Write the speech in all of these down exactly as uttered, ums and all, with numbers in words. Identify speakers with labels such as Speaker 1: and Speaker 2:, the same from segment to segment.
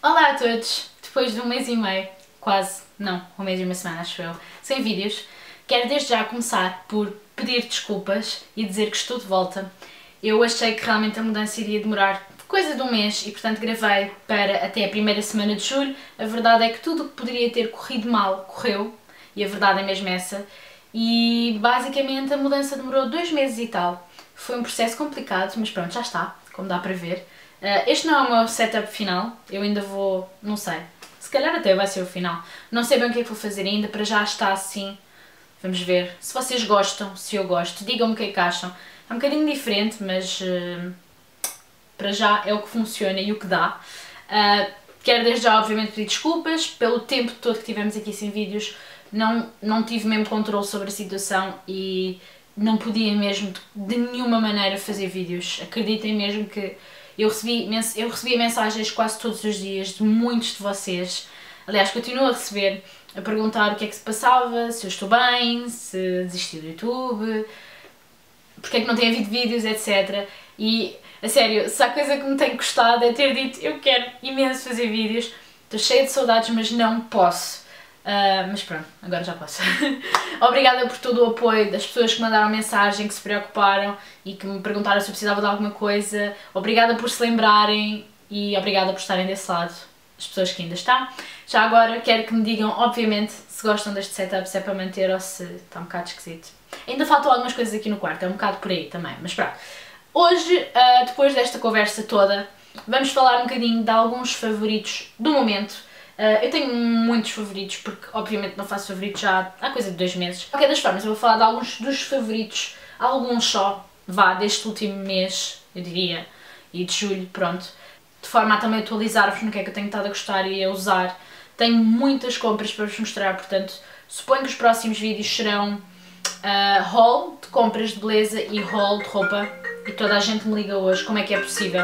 Speaker 1: Olá a todos! Depois de um mês e meio, quase, não, um mês e uma semana acho eu, sem vídeos, quero desde já começar por pedir desculpas e dizer que estou de volta. Eu achei que realmente a mudança iria demorar coisa de um mês e portanto gravei para até a primeira semana de julho. A verdade é que tudo o que poderia ter corrido mal, correu, e a verdade é mesmo essa. E basicamente a mudança demorou dois meses e tal. Foi um processo complicado, mas pronto, já está, como dá para ver. Uh, este não é o meu setup final, eu ainda vou, não sei, se calhar até vai ser o final. Não sei bem o que é que vou fazer ainda, para já está assim, vamos ver. Se vocês gostam, se eu gosto, digam-me o que é que acham. É um bocadinho diferente, mas uh, para já é o que funciona e o que dá. Uh, quero desde já obviamente pedir desculpas pelo tempo todo que tivemos aqui sem vídeos. Não, não tive mesmo controle sobre a situação e não podia mesmo de nenhuma maneira fazer vídeos. Acreditem mesmo que eu recebi, eu recebia mensagens quase todos os dias de muitos de vocês. Aliás, continuo a receber, a perguntar o que é que se passava, se eu estou bem, se desisti do YouTube, porque é que não tem havido vídeos, etcétera. E, a sério, se há coisa que me tem gostado é ter dito eu quero imenso fazer vídeos, estou cheia de saudades, mas não posso. Uh, mas pronto, agora já posso. Obrigada por todo o apoio das pessoas que mandaram mensagem, que se preocuparam e que me perguntaram se eu precisava de alguma coisa. Obrigada por se lembrarem e obrigada por estarem desse lado, as pessoas que ainda estão. Já agora quero que me digam, obviamente, se gostam deste setup, se é para manter ou se está um bocado esquisito. Ainda faltam algumas coisas aqui no quarto, é um bocado por aí também, mas pronto. Hoje, uh, depois desta conversa toda, vamos falar um bocadinho de alguns favoritos do momento. Uh, eu tenho muitos favoritos, porque obviamente não faço favoritos já há coisa de dois meses. De qualquer das formas, eu vou falar de alguns dos favoritos, alguns só, vá, deste último mês, eu diria, e de julho, pronto. De forma a também atualizar-vos no que é que eu tenho estado a gostar e a usar. Tenho muitas compras para vos mostrar, portanto, suponho que os próximos vídeos serão uh, haul de compras de beleza e haul de roupa. E toda a gente me liga hoje, como é que é possível?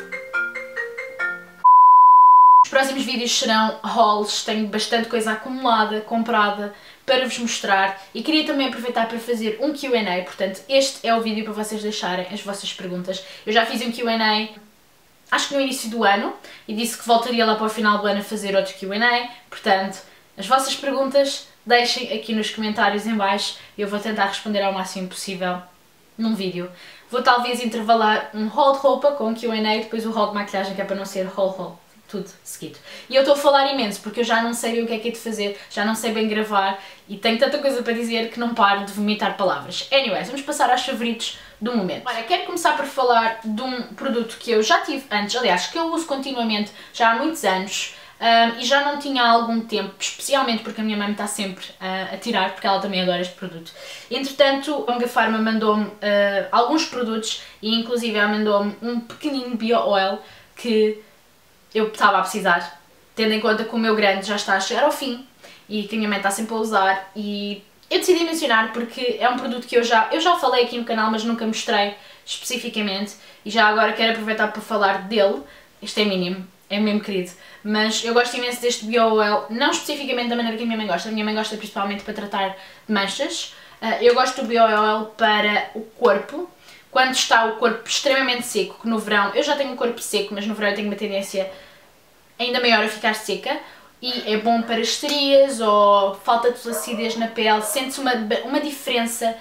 Speaker 1: Os próximos vídeos serão hauls, tenho bastante coisa acumulada, comprada, para vos mostrar e queria também aproveitar para fazer um Q and A, portanto este é o vídeo para vocês deixarem as vossas perguntas. Eu já fiz um Q and A, acho que no início do ano, e disse que voltaria lá para o final do ano a fazer outro Q and A, portanto as vossas perguntas deixem aqui nos comentários em baixo e eu vou tentar responder ao máximo possível num vídeo. Vou talvez intervalar um haul de roupa com um Q and A e depois o haul de maquilhagem, que é para não ser haul haul. Tudo seguido. E eu estou a falar imenso porque eu já não sei bem o que é que é de fazer, já não sei bem gravar e tenho tanta coisa para dizer que não paro de vomitar palavras. Anyways, vamos passar aos favoritos do momento. Olha, quero começar por falar de um produto que eu já tive antes, aliás, que eu uso continuamente já há muitos anos um, e já não tinha há algum tempo, especialmente porque a minha mãe me está sempre uh, a tirar, porque ela também adora este produto. Entretanto, a Omega Pharma mandou-me uh, alguns produtos e inclusive ela mandou-me um pequenino Bio Oil que eu estava a precisar, tendo em conta que o meu grande já está a chegar ao fim e que a minha mãe está sempre a usar e eu decidi mencionar porque é um produto que eu já, eu já falei aqui no canal, mas nunca mostrei especificamente e já agora quero aproveitar para falar dele. Este é mínimo, é mesmo querido, mas eu gosto imenso deste Bio Oil, não especificamente da maneira que a minha mãe gosta, a minha mãe gosta principalmente para tratar de manchas. Eu gosto do Bio Oil para o corpo, quando está o corpo extremamente seco, que no verão, eu já tenho um corpo seco, mas no verão eu tenho uma tendência ainda maior a ficar seca, e é bom para estrias ou falta de flacidez na pele, sente-se uma, uma diferença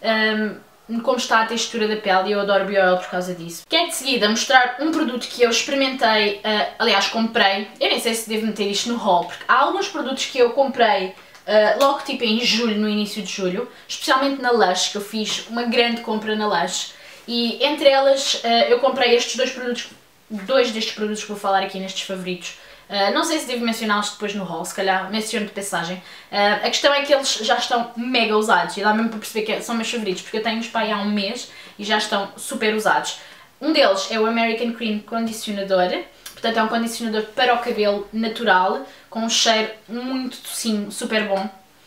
Speaker 1: um, como está a textura da pele e eu adoro Bio Oil por causa disso. Quero de seguida mostrar um produto que eu experimentei, uh, aliás comprei, eu nem sei se devo meter isto no haul, porque há alguns produtos que eu comprei Uh, logo tipo em julho, no início de julho, especialmente na Lush, que eu fiz uma grande compra na Lush e entre elas uh, eu comprei estes dois produtos, dois destes produtos que vou falar aqui nestes favoritos. Uh, não sei se devo mencioná-los depois no haul, se calhar menciono de passagem. Uh, a questão é que eles já estão mega usados e dá mesmo para perceber que são meus favoritos, porque eu tenho-os para aí há um mês e já estão super usados. Um deles é o American Cream Condicionador. Portanto, é um condicionador para o cabelo natural, com um cheiro muito docinho, super bom.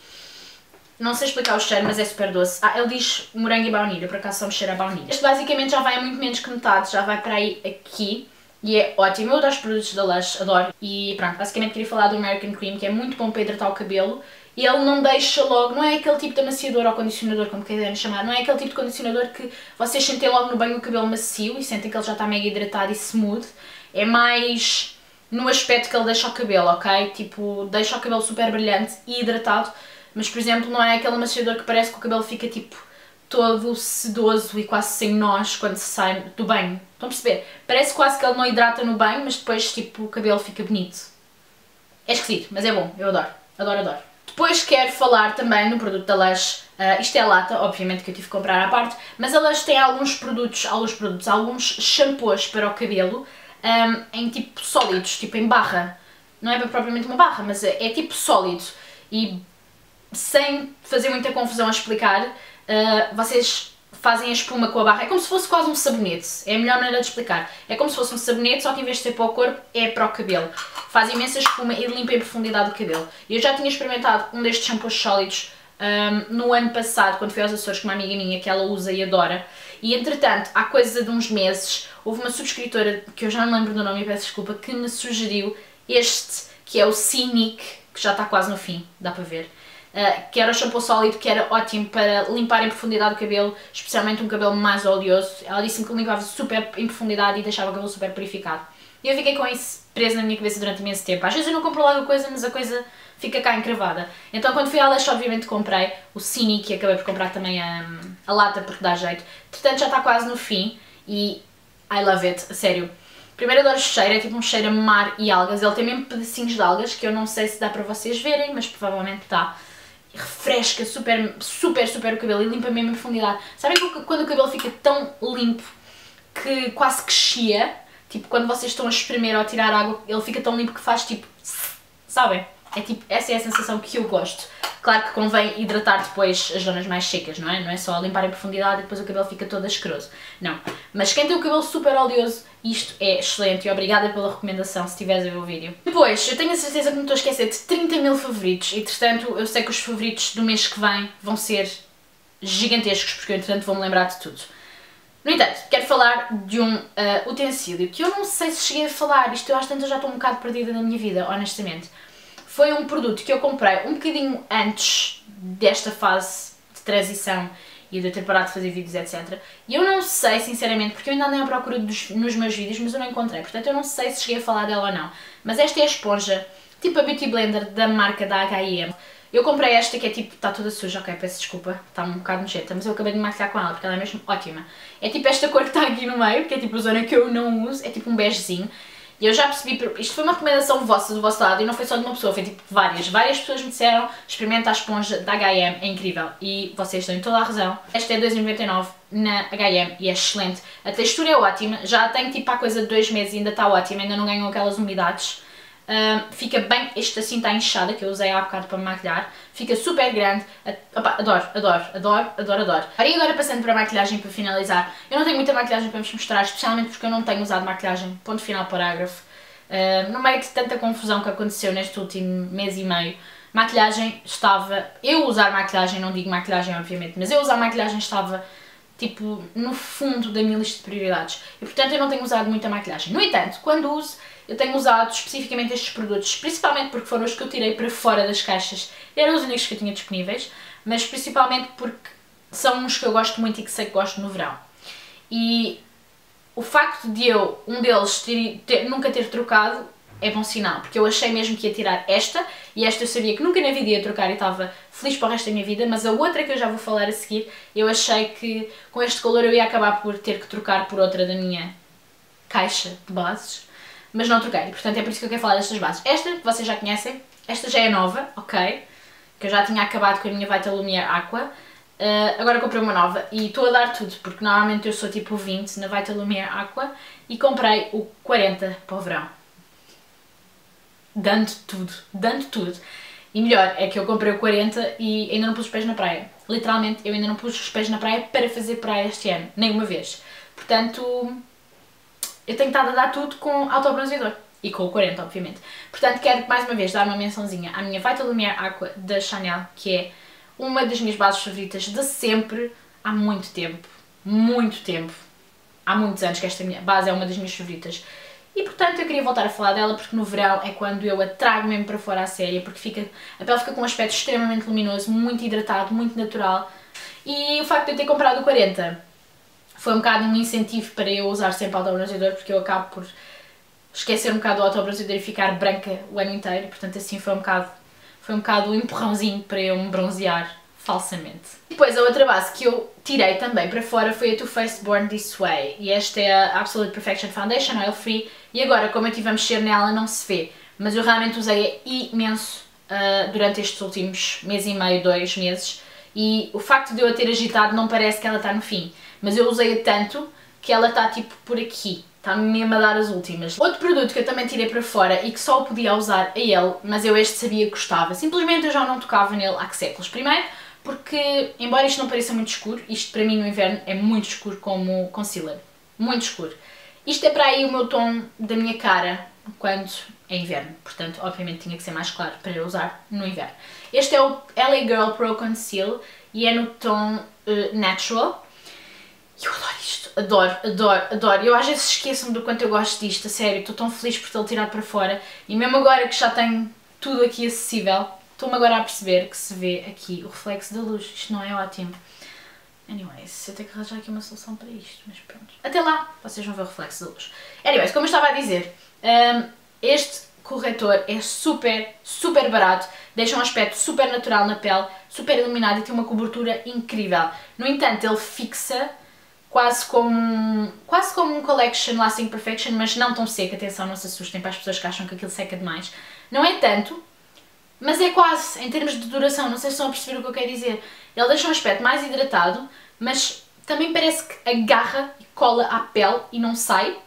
Speaker 1: Não sei explicar o cheiro, mas é super doce. Ah, ele diz morango e baunilha, por acaso só me cheira a baunilha. Este basicamente já vai a muito menos que metade, já vai para aí aqui. E é ótimo, eu adoro os produtos da Lush, adoro. E pronto, basicamente queria falar do American Cream, que é muito bom para hidratar o cabelo. E ele não deixa logo, não é aquele tipo de amaciador ou condicionador, como quiserem chamar, não é aquele tipo de condicionador que vocês sentem logo no banho o cabelo macio e sentem que ele já está mega hidratado e smooth. É mais no aspecto que ele deixa o cabelo, ok? Tipo, deixa o cabelo super brilhante e hidratado, mas por exemplo não é aquele amaciador que parece que o cabelo fica tipo todo sedoso e quase sem nós quando se sai do banho. Estão a perceber? Parece quase que ele não hidrata no banho, mas depois tipo o cabelo fica bonito. É esquisito, mas é bom, eu adoro, adoro, adoro. Depois quero falar também no produto da Lush. Uh, isto é a lata, obviamente que eu tive que comprar à parte, mas a Lush tem alguns produtos, alguns produtos, alguns shampoos para o cabelo um, em tipo sólidos, tipo em barra. Não é propriamente uma barra, mas é, é tipo sólido. E sem fazer muita confusão a explicar, uh, vocês fazem a espuma com a barra. É como se fosse quase um sabonete, é a melhor maneira de explicar. É como se fosse um sabonete, só que em vez de ser para o corpo, é para o cabelo. Faz imensa espuma e limpa em profundidade o cabelo. Eu já tinha experimentado um destes shampoos sólidos um, no ano passado, quando fui aos Açores com uma amiga minha que ela usa e adora. E entretanto, há coisa de uns meses, houve uma subscritora, que eu já não lembro do nome e peço desculpa, que me sugeriu este, que é o Scenic, que já está quase no fim, dá para ver. Uh, que era o shampoo sólido, que era ótimo para limpar em profundidade o cabelo, especialmente um cabelo mais oleoso. Ela disse-me que limpava super em profundidade e deixava o cabelo super purificado. E eu fiquei com isso preso na minha cabeça durante imenso tempo. Às vezes eu não compro logo a coisa, mas a coisa fica cá encravada. Então quando fui à Lush, obviamente comprei o Scenic, e acabei por comprar também a, a lata porque dá jeito. Portanto já está quase no fim e I love it, a sério. Primeiro adoro o cheiro, é tipo um cheiro a mar e algas. Ele tem mesmo pedacinhos de algas, que eu não sei se dá para vocês verem, mas provavelmente está. Refresca super, super, super o cabelo e limpa mesmo em profundidade. Sabem quando o cabelo fica tão limpo que quase que chia? Tipo, quando vocês estão a espremer ou a tirar água, ele fica tão limpo que faz tipo... Sabem? É tipo, essa é a sensação que eu gosto. Claro que convém hidratar depois as zonas mais secas, não é? Não é só limpar em profundidade e depois o cabelo fica todo asqueroso. Não. Mas quem tem o cabelo super oleoso, isto é excelente e obrigada pela recomendação se estiveres a ver o vídeo. Depois, eu tenho a certeza que me estou a esquecer de trinta mil favoritos e, entretanto, eu sei que os favoritos do mês que vem vão ser gigantescos porque eu, entretanto, vou-me lembrar de tudo. No entanto, quero falar de um uh, utensílio que eu não sei se cheguei a falar, isto eu às tantas já estou um bocado perdida na minha vida, honestamente. Foi um produto que eu comprei um bocadinho antes desta fase de transição e de eu ter parado de fazer vídeos, etcétera. E eu não sei, sinceramente, porque eu ainda andei à procura dos, nos meus vídeos, mas eu não encontrei. Portanto, eu não sei se cheguei a falar dela ou não. Mas esta é a esponja, tipo a Beauty Blender da marca da H e M. Eu comprei esta que é tipo, está toda suja, ok, peço desculpa, está um bocado nojenta, mas eu acabei de me maquilhar com ela porque ela é mesmo ótima. É tipo esta cor que está aqui no meio, que é tipo a zona que eu não uso, é tipo um begezinho. E eu já percebi, isto foi uma recomendação vossa, do vosso lado, e não foi só de uma pessoa, foi tipo várias. Várias pessoas me disseram, experimenta a esponja da H e M, é incrível. E vocês têm toda a razão. Esta é dois vírgula noventa e nove na H e M e é excelente. A textura é ótima, já tenho tipo há coisa de dois meses e ainda está ótima, ainda não ganhou aquelas umidades. Um, fica bem, este assim está inchada, que eu usei há bocado para me maquilhar. Fica super grande. Opa, adoro, adoro, adoro, adoro, adoro. E agora passando para a maquilhagem para finalizar. Eu não tenho muita maquilhagem para vos mostrar, especialmente porque eu não tenho usado maquilhagem, ponto final, parágrafo. Uh, no meio de tanta confusão que aconteceu neste último mês e meio, maquilhagem estava... Eu usar maquilhagem, não digo maquilhagem obviamente, mas eu usar maquilhagem estava tipo no fundo da minha lista de prioridades. E portanto eu não tenho usado muita maquilhagem. No entanto, quando uso, eu tenho usado especificamente estes produtos, principalmente porque foram os que eu tirei para fora das caixas, eram os únicos que eu tinha disponíveis, mas principalmente porque são uns que eu gosto muito e que sei que gosto no verão. E o facto de eu, um deles, ter, ter, nunca ter trocado é bom sinal, porque eu achei mesmo que ia tirar esta, e esta eu sabia que nunca na vida ia trocar e estava feliz para o resto da minha vida, mas a outra que eu já vou falar a seguir, eu achei que com este color eu ia acabar por ter que trocar por outra da minha caixa de bases, mas não troquei, portanto é por isso que eu quero falar destas bases. Esta, que vocês já conhecem, esta já é nova, ok, que eu já tinha acabado com a minha Vital Lumiere Aqua. Uh, agora comprei uma nova e estou a dar tudo, porque normalmente eu sou tipo vinte na Vital Lumiere Aqua e comprei o quarenta para o verão. Dando tudo, dando tudo. E melhor, é que eu comprei o quarenta e ainda não pus os pés na praia. Literalmente, eu ainda não pus os pés na praia para fazer praia este ano, nem uma vez. Portanto, eu tenho estado a dar tudo com autobronzeador. E com o quarenta, obviamente. Portanto, quero mais uma vez dar uma mençãozinha à minha Vital Lumiere Aqua da Chanel, que é uma das minhas bases favoritas de sempre, há muito tempo. Muito tempo. Há muitos anos que esta minha base é uma das minhas favoritas. E portanto eu queria voltar a falar dela porque no verão é quando eu a trago mesmo para fora à série, porque fica, a pele fica com um aspecto extremamente luminoso, muito hidratado, muito natural. E o facto de eu ter comprado o quarenta foi um bocado um incentivo para eu usar sempre autobronzeador, porque eu acabo por esquecer um bocado o autobronzeador e ficar branca o ano inteiro, portanto assim foi um bocado, foi um bocado um empurrãozinho para eu me bronzear falsamente. Depois a outra base que eu tirei também para fora foi a Too Faced Born This Way, e esta é a Absolute Perfection Foundation, Oil Free, e agora como eu estive a mexer nela não se vê, mas eu realmente usei imenso uh, durante estes últimos mês e meio, dois meses, e o facto de eu a ter agitado não parece que ela está no fim, mas eu usei-a tanto que ela está tipo por aqui, está mesmo a dar as últimas. Outro produto que eu também tirei para fora e que só o podia usar a ele, mas eu este sabia que gostava, simplesmente eu já não tocava nele há que séculos. Primeiro, porque, embora isto não pareça muito escuro, isto para mim no inverno é muito escuro como concealer. Muito escuro. Isto é para aí o meu tom da minha cara quando é inverno. Portanto, obviamente tinha que ser mais claro para eu usar no inverno. Este é o L A Girl Pro Conceal e é no tom uh, Natural. Eu adoro isto. Adoro, adoro, adoro. Eu às vezes esqueço-me do quanto eu gosto disto, a sério. Estou tão feliz por tê-lo tirado para fora. E mesmo agora que já tenho tudo aqui acessível, estou-me agora a perceber que se vê aqui o reflexo da luz. Isto não é ótimo. Anyways, eu tenho que arranjar aqui uma solução para isto, mas pronto. Até lá, vocês vão ver o reflexo da luz. Anyways, como eu estava a dizer, um, este corretor é super, super barato, deixa um aspecto super natural na pele, super iluminado e tem uma cobertura incrível. No entanto, ele fixa quase como, quase como um Collection Lasting Perfection, mas não tão seco. Atenção, não se assustem para as pessoas que acham que aquilo seca demais. Não é tanto, mas é quase, em termos de duração, não sei se estão a perceber o que eu quero dizer. Ele deixa um aspecto mais hidratado, mas também parece que agarra e cola à pele e não sai,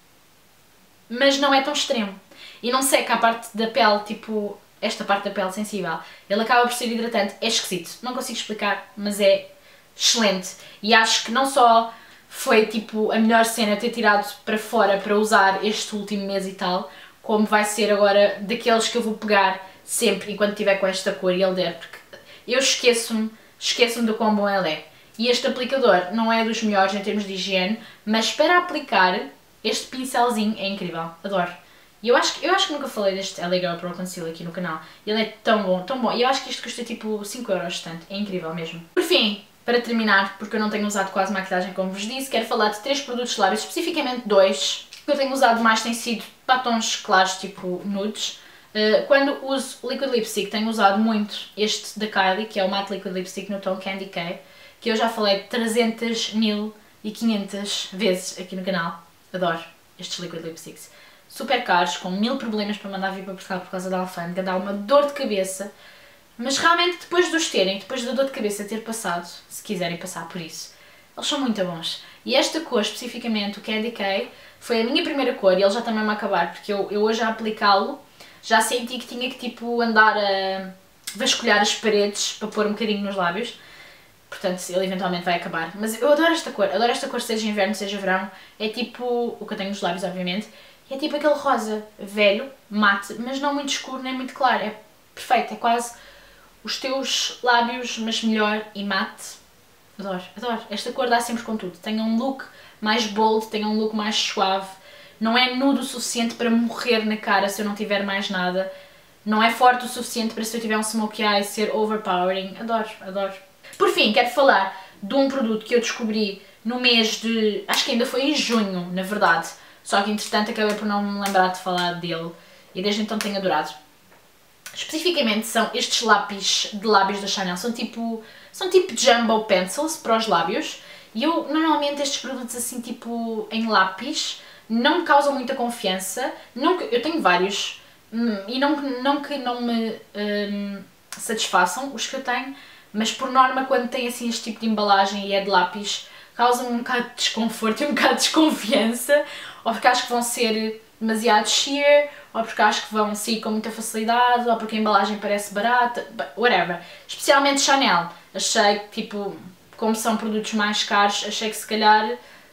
Speaker 1: mas não é tão extremo. E não seca a parte da pele, tipo, esta parte da pele sensível. Ele acaba por ser hidratante, é esquisito, não consigo explicar, mas é excelente. E acho que não só foi, tipo, a melhor cena ter tirado para fora para usar este último mês e tal, como vai ser agora daqueles que eu vou pegar sempre enquanto estiver com esta cor e ele der, porque eu esqueço-me, esqueço-me do quão bom ele é. E este aplicador não é dos melhores em termos de higiene, mas para aplicar, este pincelzinho é incrível, adoro. E eu acho, eu acho que nunca falei deste L A Girl Pro Conceal aqui no canal, ele é tão bom, tão bom, e eu acho que isto custa tipo cinco euros, portanto, é incrível mesmo. Por fim, para terminar, porque eu não tenho usado quase maquilhagem como vos disse, quero falar de três produtos de lábios, especificamente dois. O que eu tenho usado mais tem sido batons claros, tipo nudes. Uh, quando uso Liquid Lipstick tenho usado muito este da Kylie, que é o Matte Liquid Lipstick no tom Candy K, que eu já falei trezentas mil e quinhentas vezes aqui no canal. Adoro estes Liquid Lipsticks. Super caros, com mil problemas para mandar vir para Portugal por causa da alfândega, dá uma dor de cabeça, mas realmente depois de os terem, depois da dor de cabeça ter passado, se quiserem passar por isso, eles são muito bons. E esta cor especificamente, o Candy K, foi a minha primeira cor e ele já está mesmo a acabar, porque eu, eu hoje a aplicá-lo já senti que tinha que tipo andar a vasculhar as paredes para pôr um bocadinho nos lábios, portanto ele eventualmente vai acabar. Mas eu adoro esta cor, adoro esta cor seja inverno, seja verão, é tipo o que eu tenho nos lábios obviamente, é tipo aquele rosa velho, mate, mas não muito escuro nem muito claro, é perfeito, é quase os teus lábios, mas melhor e mate. Adoro, adoro, esta cor dá sempre com tudo, tem um look mais bold, tem um look mais suave. Não é nude o suficiente para morrer na cara se eu não tiver mais nada. Não é forte o suficiente para se eu tiver um smokey eye ser overpowering. Adoro, adoro. Por fim, quero falar de um produto que eu descobri no mês de... acho que ainda foi em junho, na verdade. Só que entretanto acabei por não me lembrar de falar dele. E desde então tenho adorado. Especificamente são estes lápis de lábios da Chanel. São tipo, são tipo jumbo pencils para os lábios. E eu normalmente estes produtos assim tipo em lápis não me causam muita confiança, não que, eu tenho vários e não, não que não me um, satisfaçam os que eu tenho, mas por norma quando tem assim este tipo de embalagem e é de lápis, causam um bocado de desconforto e um bocado de desconfiança, ou porque acho que vão ser demasiado sheer, ou porque acho que vão sair com muita facilidade, ou porque a embalagem parece barata, whatever. Especialmente Chanel, achei que tipo, como são produtos mais caros, achei que se calhar,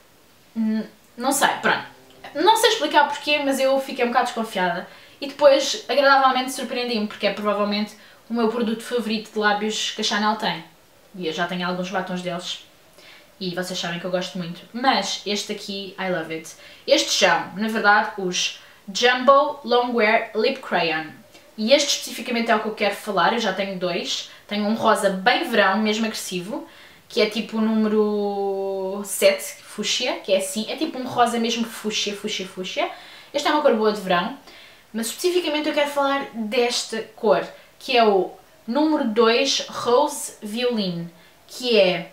Speaker 1: não sei, pronto. Não sei explicar porquê, mas eu fiquei um bocado desconfiada. E depois, agradavelmente, surpreendi-me, porque é provavelmente o meu produto favorito de lábios que a Chanel tem. E eu já tenho alguns batons deles. E vocês sabem que eu gosto muito. Mas este aqui, I love it. Estes são, na verdade, os Jumbo Longwear Lip Crayon. E este especificamente é o que eu quero falar. Eu já tenho dois. Tenho um rosa bem verão, mesmo agressivo, que é tipo o número sete, fúcsia, que é assim, é tipo um rosa mesmo fúcsia, fúcsia, fúcsia. Esta é uma cor boa de verão, mas especificamente eu quero falar desta cor, que é o número dois Rose Violin, que é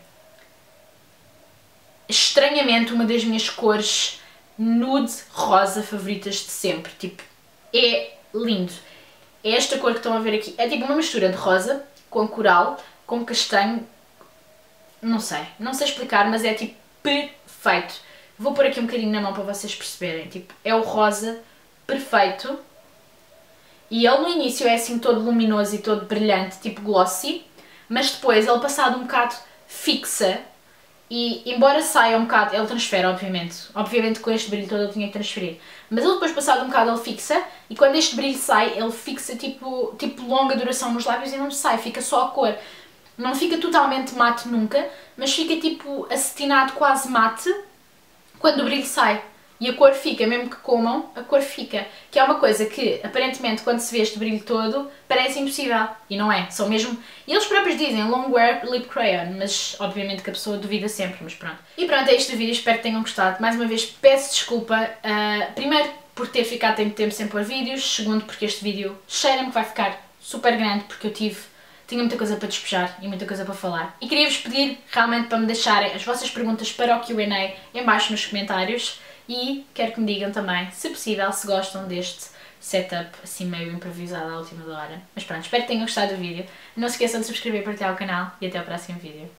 Speaker 1: estranhamente uma das minhas cores nude rosa favoritas de sempre. Tipo, é lindo. É esta cor que estão a ver aqui. É tipo uma mistura de rosa com coral, com castanho. Não sei, não sei explicar, mas é tipo perfeito. Vou pôr aqui um bocadinho na mão para vocês perceberem. Tipo, é o rosa perfeito. E ele no início é assim todo luminoso e todo brilhante, tipo glossy, mas depois ele passado um bocado fixa e embora saia um bocado, ele transfere obviamente, obviamente com este brilho todo ele tinha que transferir, mas ele depois passado um bocado ele fixa e quando este brilho sai ele fixa tipo, tipo longa duração nos lábios e não sai, fica só a cor. Não fica totalmente mate nunca, mas fica tipo acetinado quase mate quando o brilho sai. E a cor fica, mesmo que comam, a cor fica. Que é uma coisa que, aparentemente, quando se vê este brilho todo, parece impossível. E não é. São mesmo... E eles próprios dizem long wear lip crayon, mas obviamente que a pessoa duvida sempre, mas pronto. E pronto, é este o vídeo, espero que tenham gostado. Mais uma vez, peço desculpa. Uh, primeiro, por ter ficado tanto tempo sem pôr vídeos. Segundo, porque este vídeo cheira-me que vai ficar super grande, porque eu tive... Tinha muita coisa para despejar e muita coisa para falar. E queria-vos pedir realmente para me deixarem as vossas perguntas para o Q and A em baixo nos comentários. E quero que me digam também, se possível, se gostam deste setup assim meio improvisado à última hora. Mas pronto, espero que tenham gostado do vídeo. Não se esqueçam de subscrever e partilhar o canal e até ao próximo vídeo.